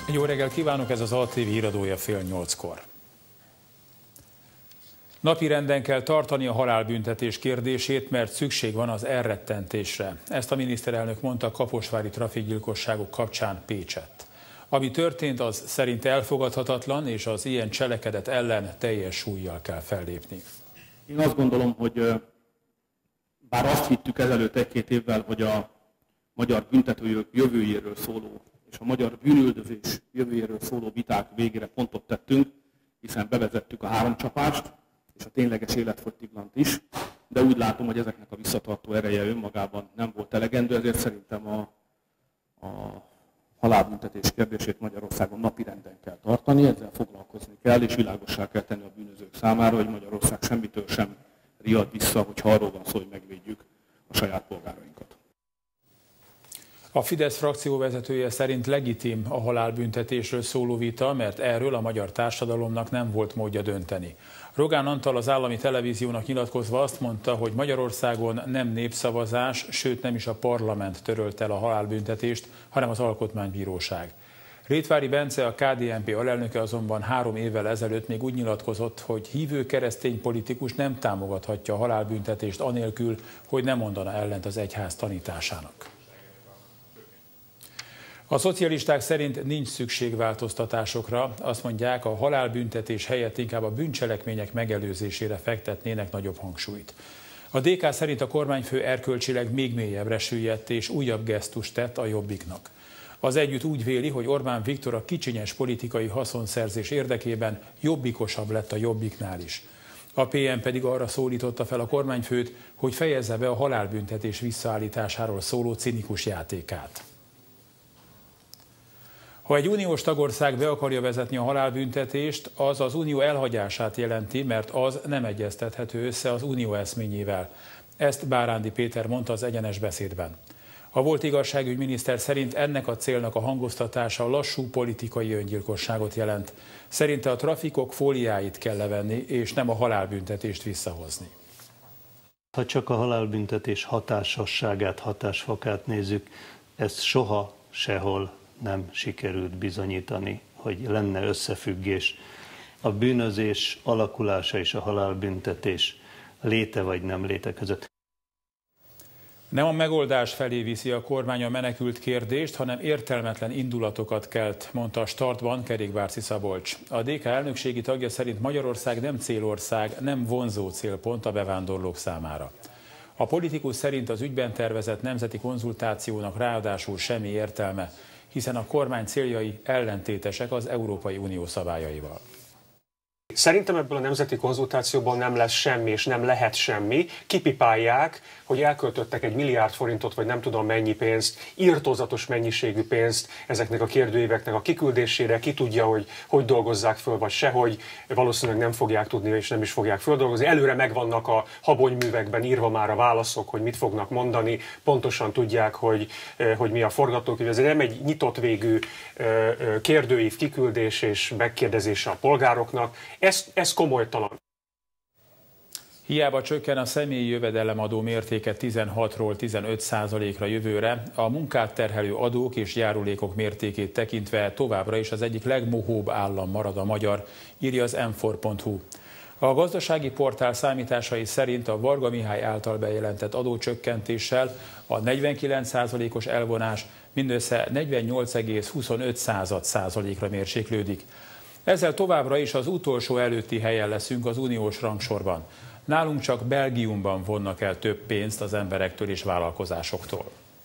Jó reggel kívánok, ez az ATV híradója 7:30-kor. Napirenden kell tartani a halálbüntetés kérdését, mert szükség van az elrettentésre. Ezt a miniszterelnök mondta kaposvári trafikgyilkosságok kapcsán Pécsett. Ami történt, az szerinte elfogadhatatlan, és az ilyen cselekedet ellen teljes súllyal kell fellépni. Én azt gondolom, hogy bár azt hittük ezelőtt egy-két évvel, hogy a magyar büntetőjog jövőjéről szóló és a magyar bűnüldözés jövőjéről szóló viták végére pontot tettünk, hiszen bevezettük a 3 csapást, és a tényleges életfogytiglant is, de úgy látom, hogy ezeknek a visszatartó ereje önmagában nem volt elegendő, ezért szerintem a halálbüntetés kérdését Magyarországon napirenden kell tartani, ezzel foglalkozni kell, és világossá kell tenni a bűnözők számára, hogy Magyarország semmitől sem riad vissza, hogyha arról van szó, hogy megvédjük a saját polgárainkat. A Fidesz frakcióvezetője szerint legitim a halálbüntetésről szóló vita, mert erről a magyar társadalomnak nem volt módja dönteni. Rogán Antal az állami televíziónak nyilatkozva azt mondta, hogy Magyarországon nem népszavazás, sőt nem is a parlament törölte el a halálbüntetést, hanem az Alkotmánybíróság. Rétvári Bence, a KDNP alelnöke azonban 3 évvel ezelőtt még úgy nyilatkozott, hogy hívő keresztény politikus nem támogathatja a halálbüntetést anélkül, hogy nem mondana ellent az egyház tanításának. A szocialisták szerint nincs szükség változtatásokra, azt mondják, a halálbüntetés helyett inkább a bűncselekmények megelőzésére fektetnének nagyobb hangsúlyt. A DK szerint a kormányfő erkölcsileg még mélyebbre süllyedt és újabb gesztust tett a Jobbiknak. Az Együtt úgy véli, hogy Orbán Viktor a kicsinyes politikai haszonszerzés érdekében jobbikosabb lett a Jobbiknál is. A PM pedig arra szólította fel a kormányfőt, hogy fejezze be a halálbüntetés visszaállításáról szóló cinikus játékát. Ha egy uniós tagország be akarja vezetni a halálbüntetést, az az unió elhagyását jelenti, mert az nem egyeztethető össze az unió eszményével. Ezt Bárándi Péter mondta az Egyenes Beszédben. A volt igazságügyminiszter szerint ennek a célnak a hangoztatása lassú politikai öngyilkosságot jelent. Szerinte a trafikok fóliáit kell levenni, és nem a halálbüntetést visszahozni. Ha csak a halálbüntetés hatásosságát, hatásfokát nézzük, ezt soha, sehol nem sikerült bizonyítani, hogy lenne összefüggés a bűnözés alakulása és a halálbüntetés léte vagy nem léte között. Nem a megoldás felé viszi a kormány a menekült kérdést, hanem értelmetlen indulatokat kelt, mondta a Startban Kerékbárci Szabolcs. A DK elnökségi tagja szerint Magyarország nem célország, nem vonzó célpont a bevándorlók számára. A politikus szerint az ügyben tervezett nemzeti konzultációnak ráadásul semmi értelme, hiszen a kormány céljai ellentétesek az Európai Unió szabályaival. Szerintem ebből a nemzeti konzultációból nem lesz semmi, és nem lehet semmi. Kipipálják, hogy elköltöttek 1 milliárd forintot, vagy nem tudom mennyi pénzt, irtózatos mennyiségű pénzt ezeknek a kérdőíveknek a kiküldésére. Ki tudja, hogy dolgozzák föl, vagy sehogy. Valószínűleg nem fogják tudni, és nem is fogják földolgozni. Előre megvannak a habonyművekben írva már a válaszok, hogy mit fognak mondani. Pontosan tudják, hogy mi a forgatókönyv. Ez nem egy nyitott végű kérdőív kiküldés és megkérdezése a polgároknak. Ez komolytalan. Hiába csökken a személyi jövedelemadó mértéke 16-ról 15%-ra jövőre, a munkát terhelő adók és járulékok mértékét tekintve továbbra is az egyik legmohóbb állam marad a magyar, írja az m4.hu. A gazdasági portál számításai szerint a Varga Mihály által bejelentett adócsökkentéssel a 49%-os elvonás mindössze 48,25%-ra mérséklődik. Ezzel továbbra is az utolsó előtti helyen leszünk az uniós rangsorban. Nálunk csak Belgiumban vonnak el több pénzt az emberektől és vállalkozásoktól.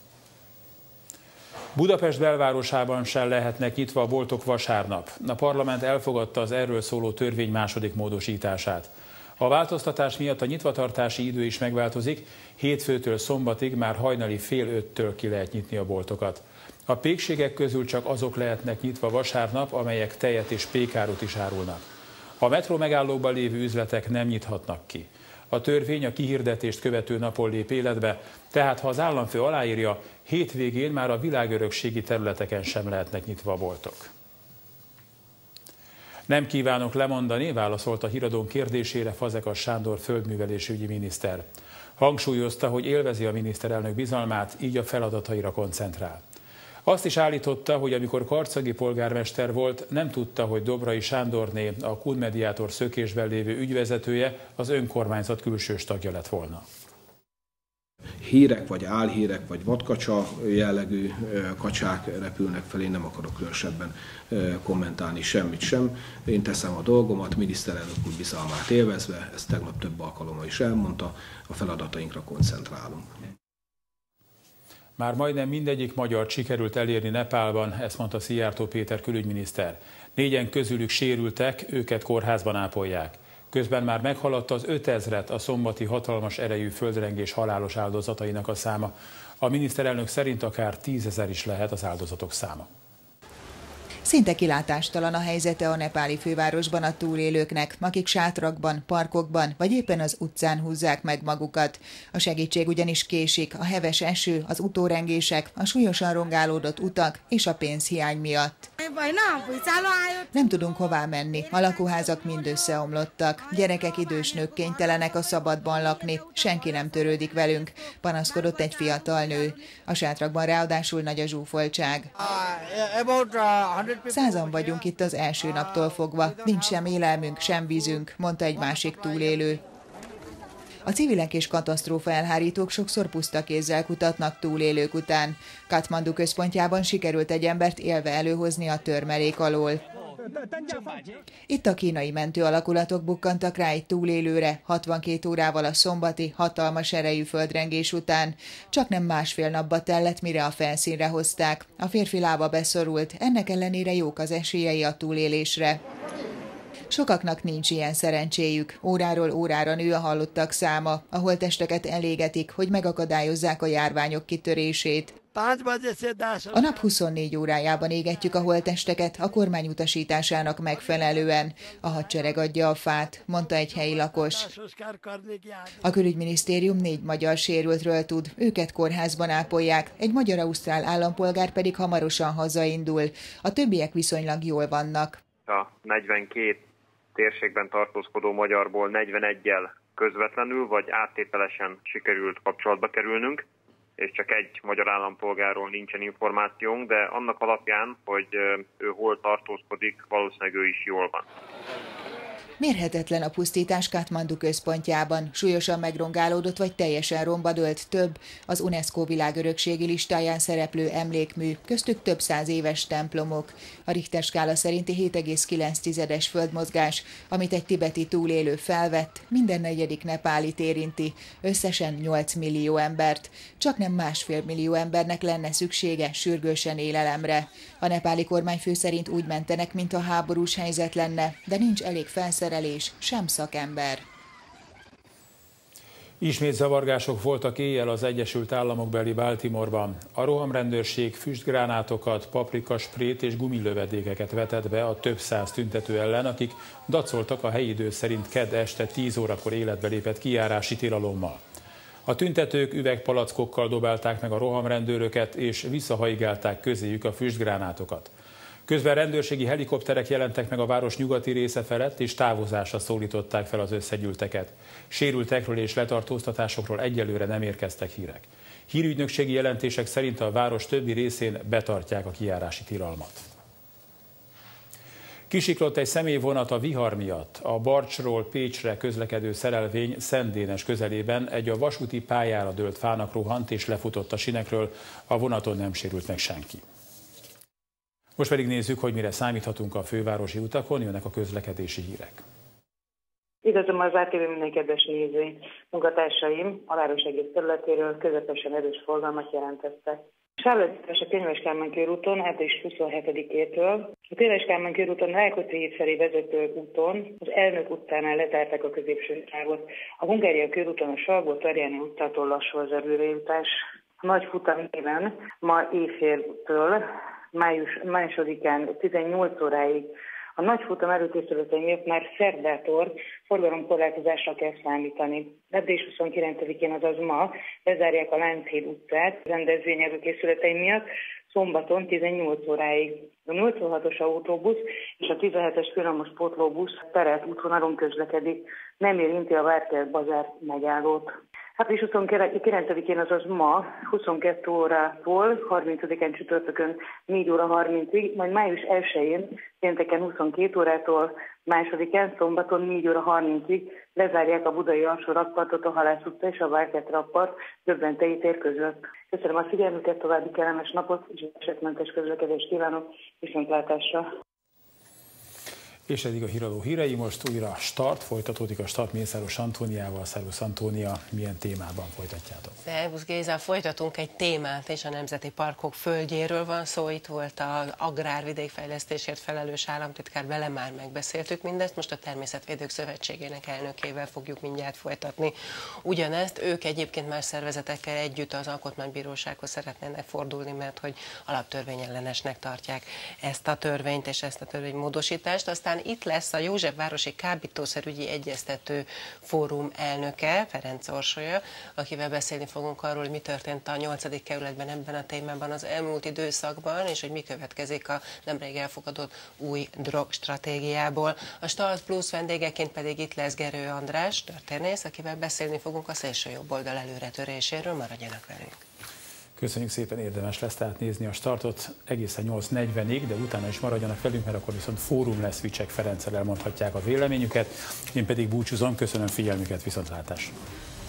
Budapest belvárosában sem lehetnek nyitva a boltok vasárnap. A parlament elfogadta az erről szóló törvény második módosítását. A változtatás miatt a nyitvatartási idő is megváltozik, hétfőtől szombatig már hajnali 4:30-től ki lehet nyitni a boltokat. A pékségek közül csak azok lehetnek nyitva vasárnap, amelyek tejet és pékárut is árulnak. A metró megállóban lévő üzletek nem nyithatnak ki. A törvény a kihirdetést követő napon lép életbe, tehát ha az államfő aláírja, hétvégén már a világörökségi területeken sem lehetnek nyitva a boltok. Nem kívánok lemondani, válaszolt a híradón kérdésére Fazekas Sándor földművelésügyi miniszter. Hangsúlyozta, hogy élvezi a miniszterelnök bizalmát, így a feladataira koncentrál. Azt is állította, hogy amikor karcagi polgármester volt, nem tudta, hogy Dobrai Sándorné, a KUN Mediátor szökésben lévő ügyvezetője, az önkormányzat külsős tagja lett volna. Hírek, vagy álhírek, vagy vadkacsa jellegű kacsák repülnek fel, én nem akarok különösebben kommentálni semmit sem. Én teszem a dolgomat, miniszterelnök úr bizalmát élvezve, ezt tegnap több alkalommal is elmondta, a feladatainkra koncentrálunk. Már majdnem mindegyik magyart sikerült elérni Nepálban, ezt mondta Szijjártó Péter külügyminiszter. 4-en közülük sérültek, őket kórházban ápolják. Közben már meghaladta az 5000-et a szombati hatalmas erejű földrengés halálos áldozatainak a száma. A miniszterelnök szerint akár 10 000 is lehet az áldozatok száma. Szinte kilátástalan a helyzete a nepáli fővárosban a túlélőknek, akik sátrakban, parkokban vagy éppen az utcán húzzák meg magukat. A segítség ugyanis késik, a heves eső, az utórengések, a súlyosan rongálódott utak és a pénzhiány miatt. Nem tudunk hová menni, a lakóházak mind összeomlottak, gyerekek, idős nők kénytelenek a szabadban lakni, senki nem törődik velünk, panaszkodott egy fiatal nő. A sátrakban ráadásul nagy a zsúfoltság. 100-an vagyunk itt az első naptól fogva, nincs sem élelmünk, sem vízünk, mondta egy másik túlélő. A civilek és katasztrófa elhárítók sokszor puszta kézzel kutatnak túlélők után. Katmandu központjában sikerült egy embert élve előhozni a törmelék alól. Itt a kínai mentő alakulatok bukkantak rá egy túlélőre 62 órával a szombati, hatalmas erejű földrengés után. Csaknem másfél napba tellett, mire a felszínre hozták. A férfi lába beszorult, ennek ellenére jók az esélyei a túlélésre. Sokaknak nincs ilyen szerencséjük. Óráról órára nő a halottak száma. A holttesteket elégetik, hogy megakadályozzák a járványok kitörését. A nap 24 órájában égetjük a holttesteket a kormány utasításának megfelelően. A hadsereg adja a fát, mondta egy helyi lakos. A külügyminisztérium 4 magyar sérültről tud, őket kórházban ápolják, egy magyar-ausztrál állampolgár pedig hamarosan hazaindul. A többiek viszonylag jól vannak. A 42 térségben tartózkodó magyarból 41-jel közvetlenül vagy áttételesen sikerült kapcsolatba kerülnünk, és csak egy magyar állampolgárról nincsen információnk, de annak alapján, hogy ő hol tartózkodik, valószínűleg ő is jól van. Mérhetetlen a pusztítás Katmandu központjában. Súlyosan megrongálódott vagy teljesen romba dőlt több az UNESCO világörökségi listáján szereplő emlékmű, köztük több 100 éves templomok. A Richter skála szerinti 7,9-es földmozgás, amit egy tibeti túlélő felvett, minden negyedik nepálit érinti, összesen 8 millió embert. Csaknem 1,5 millió embernek lenne szüksége sürgősen élelemre. A nepáli kormányfő szerint úgy mentenek, mintha háborús helyzet lenne, de nincs elég felszerelés, sem szakember. Ismét zavargások voltak éjjel az Egyesült Államokbeli Baltimore-ban. A rohamrendőrség füstgránátokat, paprikasprét és gumilövedékeket vetett be a több száz tüntető ellen, akik dacoltak a helyi idő szerint kedd este 10 órakor életbe lépett kijárási tilalommal. A tüntetők üvegpalackokkal dobálták meg a rohamrendőröket és visszahaigálták közéjük a füstgránátokat. Közben rendőrségi helikopterek jelentek meg a város nyugati része felett, és távozásra szólították fel az összegyűlteket. Sérültekről és letartóztatásokról egyelőre nem érkeztek hírek. Hírügynökségi jelentések szerint a város többi részén betartják a kijárási tilalmat. Kisiklott egy személyvonat a vihar miatt. A Barcsról Pécsre közlekedő szerelvény Szentdénes közelében egy a vasúti pályára dőlt fának rohant és lefutott a sinekről, a vonaton nem sérült meg senki. Most pedig nézzük, hogy mire számíthatunk a fővárosi utakon, jönnek a közlekedési hírek. Üdvözlöm az ATV minden kedves nézői. Munkatársaim a város egész területéről közepesen erős forgalmat jelentettek. Sávlezárás a Könyves Kálmán körúton április 27-től. A Könyves Kálmán körúton Rákóczi híd felé vezető úton az Elnök utcánál lezárták a középső sávot. A Hungária körúton a Salgó-Tarjáni utcától lassú az előrejutás. A nagy futam éven ma éjféltől május 2-án 18 óráig a nagy futam előkészületei miatt már szerdától forgalomkorlátozásra kell számítani. Április 29-én, azaz ma lezárják a Lánchíd utcát rendezvény előkészületei miatt, szombaton 18 óráig. A 86-os autóbusz és a 17-es villamos pótlóbusz terelt útvonalon közlekedik, nem érinti a Várkert bazár megállót. Április 29-én, azaz ma 22 órától 30-án csütörtökön 4 óra 30-ig, majd május 1-én pénteken 22 órától 2-án szombaton 4 óra 30-ig lezárják a budai alsó rakpartot, a Halász utca és a Várkert rakpart Döblentei tér között. Köszönöm a figyelmüket, további kellemes napot és esetmentes közlekedést kívánok, viszontlátásra! És eddig a híradó hírei, most újra start, folytatódik a start Mészáros Antóniával. Szervusz Antónia, milyen témában folytatjátok? Szervusz Géza, folytatunk egy témát, és a Nemzeti Parkok földjéről van szó. Itt volt az Agrárvidékfejlesztésért felelős államtitkár, vele már megbeszéltük mindezt, most a Természetvédők Szövetségének elnökével fogjuk mindjárt folytatni ugyanezt. Ők egyébként más szervezetekkel együtt az Alkotmánybírósághoz szeretnének fordulni, mert hogy alaptörvényellenesnek tartják ezt a törvényt és ezt a törvénymódosítást. Aztán itt lesz a Józsefvárosi Kábítószerügyi Egyeztető Fórum elnöke, Ferenc Orsolya, akivel beszélni fogunk arról, hogy mi történt a 8. kerületben ebben a témában az elmúlt időszakban, és hogy mi következik a nemrég elfogadott új drogstratégiából. A Start Plus vendégeként pedig itt lesz Gerő András, történész, akivel beszélni fogunk a szélső jobb oldal előretöréséről. Maradjanak velünk! Köszönjük szépen, érdemes lesz tehát nézni a startot egészen 8:40-ig, de utána is maradjanak velünk, mert akkor viszont fórum lesz, Vicsek Ferenccel elmondhatják a véleményüket. Én pedig búcsúzom, köszönöm figyelmüket, viszontlátásra!